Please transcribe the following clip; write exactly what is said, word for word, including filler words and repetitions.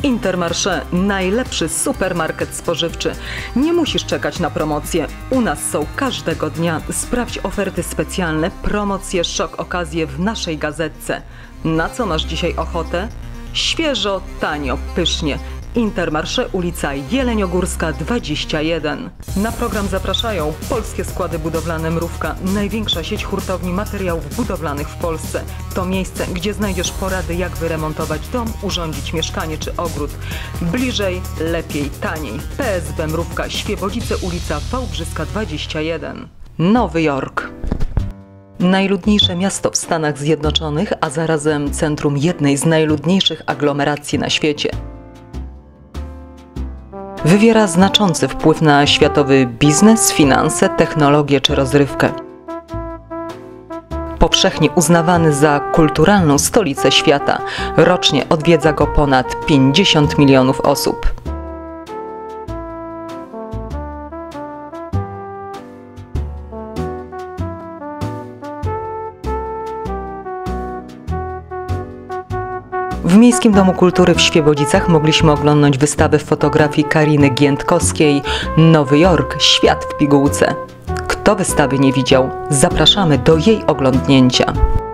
Intermarché, najlepszy supermarket spożywczy. Nie musisz czekać na promocje. U nas są każdego dnia. Sprawdź oferty specjalne, promocje, szok, okazje w naszej gazetce. Na co masz dzisiaj ochotę? Świeżo, tanio, pysznie. Intermarché, ulica Jeleniogórska dwadzieścia jeden. Na program zapraszają Polskie Składy Budowlane Mrówka, największa sieć hurtowni materiałów budowlanych w Polsce. To miejsce, gdzie znajdziesz porady, jak wyremontować dom, urządzić mieszkanie czy ogród. Bliżej, lepiej, taniej. P S B Mrówka, Świebodzice, ulica Wałbrzyska dwadzieścia jeden. Nowy Jork. Najludniejsze miasto w Stanach Zjednoczonych, a zarazem centrum jednej z najludniejszych aglomeracji na świecie. Wywiera znaczący wpływ na światowy biznes, finanse, technologię czy rozrywkę. Powszechnie uznawany za kulturalną stolicę świata, rocznie odwiedza go ponad pięćdziesiąt milionów osób. W Miejskim Domu Kultury w Świebodzicach mogliśmy oglądać wystawę fotografii Kariny Giętkowskiej Nowy Jork – Świat w pigułce. Kto wystawy nie widział, zapraszamy do jej oglądnięcia.